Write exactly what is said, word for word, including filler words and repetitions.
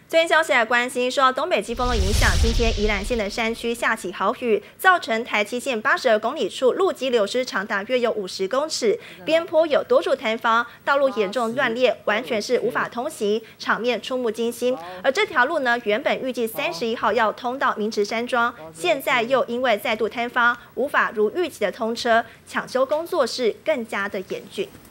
最新消息来关心，受到东北季风的影响，今天宜兰县的山区下起豪雨，造成台七线八十二公里处路基流失长达约有五十公尺，边坡有多处坍方，道路严重断裂，完全是无法通行，场面触目惊心。而这条路呢，原本预计三十一号要通到明池山庄，现在又因为再度坍方，无法如预期的通车，抢修工作是更加的严峻。